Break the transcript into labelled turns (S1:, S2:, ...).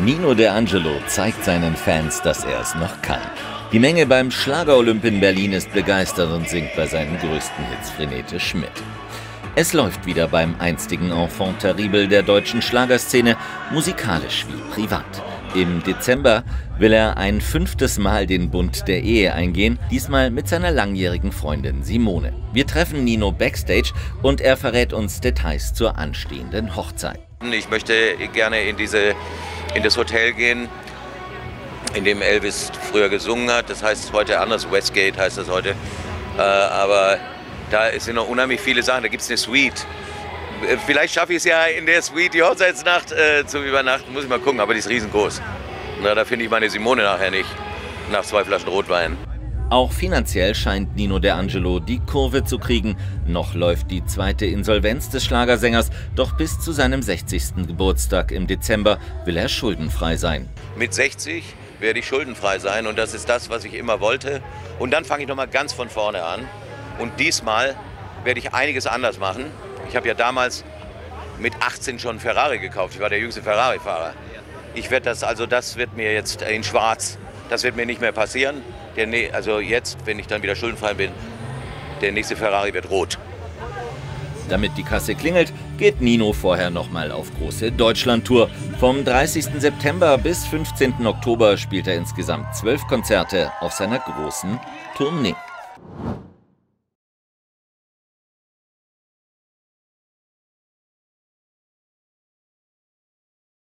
S1: Nino D'Angelo zeigt seinen Fans, dass er es noch kann. Die Menge beim Schlager-Olymp in Berlin ist begeistert und singt bei seinen größten Hits frenetisch mit. Es läuft wieder beim einstigen Enfant terrible der deutschen Schlagerszene, musikalisch wie privat. Im Dezember will er ein 5. Mal den Bund der Ehe eingehen, diesmal mit seiner langjährigen Freundin Simone. Wir treffen Nino backstage und er verrät uns Details zur anstehenden Hochzeit.
S2: Ich möchte gerne in das Hotel gehen, in dem Elvis früher gesungen hat. Das heißt heute anders, Westgate heißt das heute. Aber da sind noch unheimlich viele Sachen, da gibt es eine Suite. Vielleicht schaffe ich es ja in der Suite die Hochzeitsnacht zu übernachten, muss ich mal gucken, aber die ist riesengroß. Na, da finde ich meine Simone nachher nicht, nach 2 Flaschen Rotwein.
S1: Auch finanziell scheint Nino D'Angelo die Kurve zu kriegen. Noch läuft die zweite Insolvenz des Schlagersängers, doch bis zu seinem 60. Geburtstag im Dezember will er schuldenfrei sein.
S2: Mit 60 werde ich schuldenfrei sein und das ist das, was ich immer wollte. Und dann fange ich nochmal ganz von vorne an. Und diesmal werde ich einiges anders machen. Ich habe ja damals mit 18 schon einen Ferrari gekauft. Ich war der jüngste Ferrari-Fahrer. Das wird mir jetzt in Schwarz, das wird mir nicht mehr passieren. Also jetzt, wenn ich dann wieder schuldenfrei bin, der nächste Ferrari wird rot.
S1: Damit die Kasse klingelt, geht Nino vorher nochmal auf große Deutschland-Tour. Vom 30. September bis 15. Oktober spielt er insgesamt 12 Konzerte auf seiner großen Tournee.